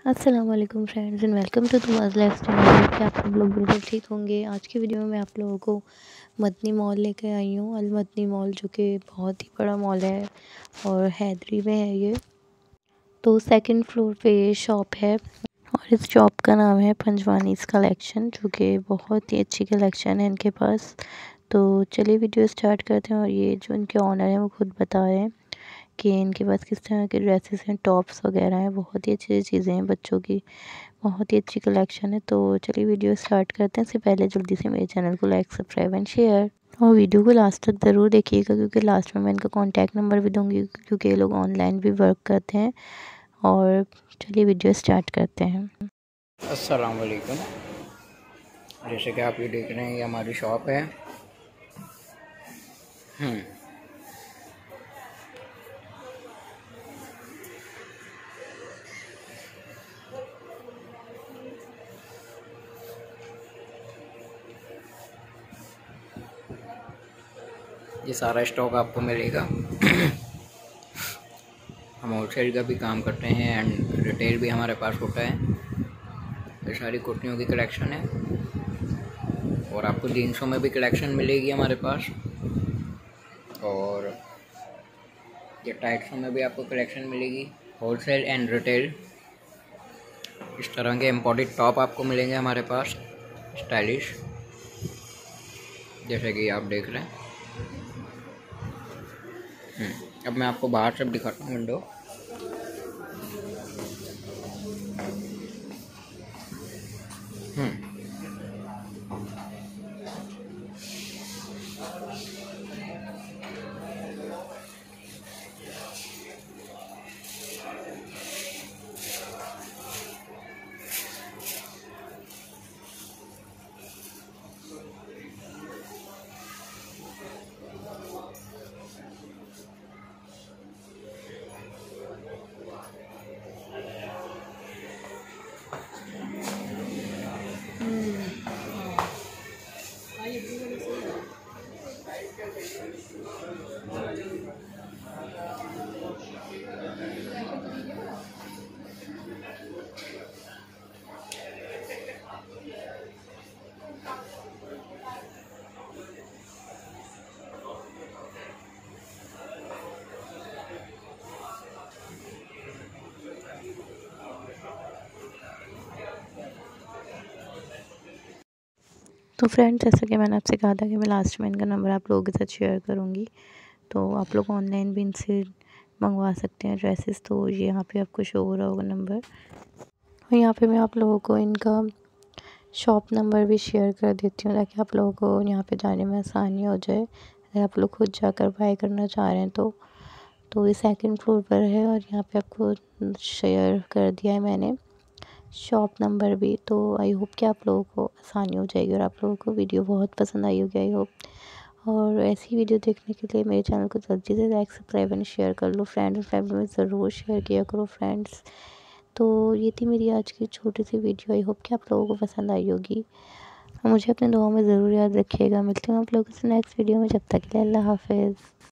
अस्सलाम वालेकुम friends and welcome to तुमाज़ लाइफस्टाइल। कि आप सब लोग बिल्कुल ठीक होंगे। आज की वीडियो में मैं आप लोगों को मदनी मॉल लेकर आई हूँ। अल मदनी मॉल जो कि बहुत ही बड़ा मॉल है और हैदरी में है ये। तो सेकंड फ्लोर पे ये शॉप है और इस शॉप का नाम है पंजवानीज़ कलेक्शन, जो कि बहुत ही अच्छी कलेक्शन है इनके पास। तो चलिए वीडियो स्टार्ट करते हैं। और ये जो इनके ऑनर हैं वो खुद बता रहे हैं कि इनके पास किस तरह के ड्रेसेस हैं, टॉप्स वगैरह हैं। बहुत ही अच्छी चीज़ें हैं बच्चों की, बहुत ही अच्छी कलेक्शन है। तो चलिए वीडियो स्टार्ट करते हैं। इससे पहले जल्दी से मेरे चैनल को लाइक, सब्सक्राइब एंड शेयर, और वीडियो को लास्ट तक ज़रूर देखिएगा, क्योंकि लास्ट में मैं इनका कॉन्टैक्ट नंबर भी दूँगी, क्योंकि ये लोग ऑनलाइन भी वर्क करते हैं। और चलिए वीडियो स्टार्ट करते हैं। अस्सलाम वालेकुम। जैसे कि आप ये देख रहे हैं, ये हमारी शॉप है। ये सारा स्टॉक आपको मिलेगा। हम होलसेल का भी काम करते हैं एंड रिटेल भी हमारे पास होता है। ये सारी कुर्तियों की कलेक्शन है और आपको जीन्सों में भी कलेक्शन मिलेगी हमारे पास, और ये टाइट्सों में भी आपको कलेक्शन मिलेगी। होलसेल एंड रिटेल इस तरह के इम्पोर्टेड टॉप आपको मिलेंगे हमारे पास, स्टाइलिश, जैसे कि आप देख रहे हैं। अब मैं आपको बाहर से दिखाता हूँ विंडो। तो फ्रेंड्स, जैसा कि मैंने आपसे कहा था कि मैं लास्ट में इनका नंबर आप लोगों के साथ शेयर करूँगी, तो आप लोग ऑनलाइन भी इनसे मंगवा सकते हैं ड्रेसेस। तो ये यहाँ पे आपको शो हो रहा होगा नंबर, और यहाँ पे मैं आप लोगों को इनका शॉप नंबर भी शेयर कर देती हूँ, ताकि आप लोगों को यहाँ पे जाने में आसानी हो जाए अगर आप लोग खुद जाकर बाय करना चाह रहे हैं। तो ये सेकंड फ्लोर पर है, और यहाँ पे आपको शेयर कर दिया है मैंने शॉप नंबर भी। तो आई होप कि आप लोगों को आसानी हो जाएगी और आप लोगों को वीडियो बहुत पसंद आई होगी, आई होप। और ऐसी वीडियो देखने के लिए मेरे चैनल को जल्दी से लाइक, सब्सक्राइब एंड शेयर कर लो। फ्रेंड और फैमिली में ज़रूर शेयर किया करो फ्रेंड्स। तो ये थी मेरी आज की छोटी सी वीडियो। आई होप कि आप लोगों को पसंद आई होगी। मुझे अपने दुआओं में ज़रूर याद रखिएगा। मिलती हूँ आप लोगों से नेक्स्ट वीडियो में। जब तक के लिए अल्लाह हाफ़िज़।